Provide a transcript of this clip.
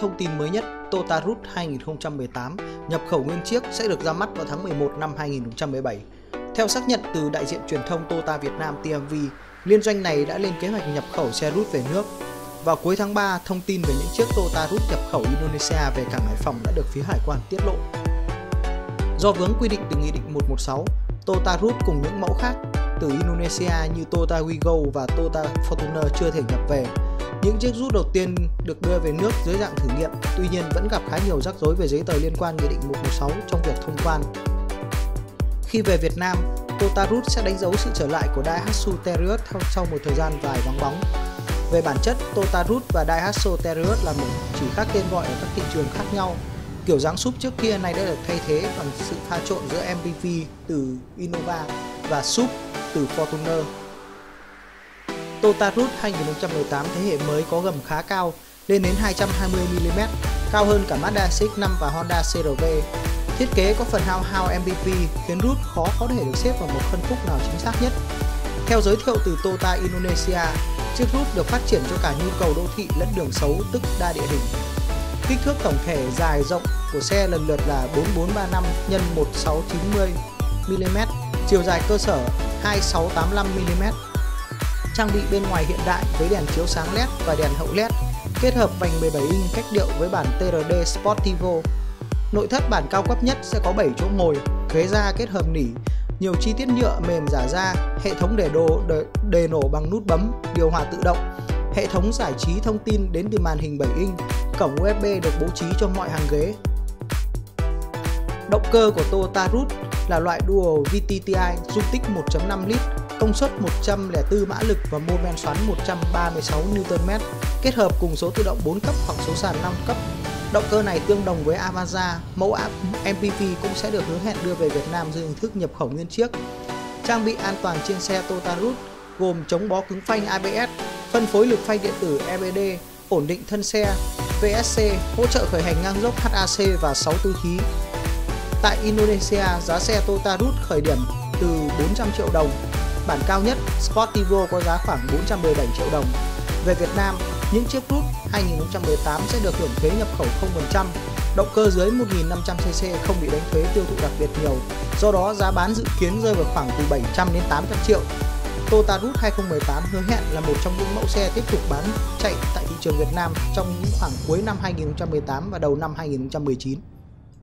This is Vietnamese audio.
thông tin mới nhất, Toyota Root 2018 nhập khẩu nguyên chiếc sẽ được ra mắt vào tháng 11 năm 2017. Theo xác nhận từ đại diện truyền thông Toyota Việt Nam TMV, liên doanh này đã lên kế hoạch nhập khẩu xe Root về nước. Vào cuối tháng 3, thông tin về những chiếc Toyota Root nhập khẩu Indonesia về cảng Hải Phòng đã được phía hải quan tiết lộ. Do vướng quy định từ Nghị định 116, Toyota Root cùng những mẫu khác từ Indonesia như Toyota Wigo và Toyota Fortuner chưa thể nhập về. Những chiếc Root đầu tiên được đưa về nước dưới dạng thử nghiệm, tuy nhiên vẫn gặp khá nhiều rắc rối về giấy tờ liên quan Nghị định 116 trong việc thông quan. Khi về Việt Nam, Toyota Root sẽ đánh dấu sự trở lại của Daihatsu Terios sau một thời gian dài vắng bóng. Về bản chất, Toyota Root và Daihatsu Terios là chỉ khác tên gọi ở các thị trường khác nhau. Kiểu dáng súp trước kia này đã được thay thế bằng sự pha trộn giữa MPV từ Innova và súp từ Fortuner. Toyota Root 2018 thế hệ mới có gầm khá cao, lên đến 220mm, cao hơn cả Mazda CX-5 và Honda CR-V. Thiết kế có phần hao MPV khiến Root khó có thể được xếp vào một phân khúc nào chính xác nhất. Theo giới thiệu từ Toyota Indonesia, chiếc Root được phát triển cho cả nhu cầu đô thị lẫn đường xấu, tức đa địa hình. Kích thước tổng thể dài rộng của xe lần lượt là 4435 x 1690mm, chiều dài cơ sở 2685mm. Trang bị bên ngoài hiện đại với đèn chiếu sáng LED và đèn hậu LED, kết hợp vành 17 inch cách điệu với bản TRD Sportivo. Nội thất bản cao cấp nhất sẽ có 7 chỗ ngồi, ghế da kết hợp nỉ, nhiều chi tiết nhựa mềm giả da, hệ thống đề nổ bằng nút bấm, điều hòa tự động, hệ thống giải trí thông tin đến từ màn hình 7 inch, cổng USB được bố trí cho mọi hàng ghế. Động cơ của Toyota Root là loại Dual VTTi dung tích 1.5 lít, công suất 104 mã lực và mô men xoắn 136 Nm, kết hợp cùng số tự động 4 cấp hoặc số sàn 5 cấp. Động cơ này tương đồng với Avanza, mẫu MPV cũng sẽ được hứa hẹn đưa về Việt Nam dưới hình thức nhập khẩu nguyên chiếc. Trang bị an toàn trên xe Toyota Root gồm chống bó cứng phanh ABS, phân phối lực phanh điện tử EBD, ổn định thân xe, VSC, hỗ trợ khởi hành ngang dốc HAC và 6 túi khí. Tại Indonesia, giá xe Toyota Root khởi điểm từ 400 triệu đồng. Bản cao nhất Sportivo có giá khoảng 417 triệu đồng. Về Việt Nam, những chiếc Root 2018 sẽ được hưởng thuế nhập khẩu 0%, động cơ dưới 1500cc không bị đánh thuế tiêu thụ đặc biệt nhiều, do đó giá bán dự kiến rơi vào khoảng từ 700 đến 800 triệu. Toyota Root 2018 hứa hẹn là một trong những mẫu xe tiếp tục bán chạy tại thị trường Việt Nam trong những khoảng cuối năm 2018 và đầu năm 2019.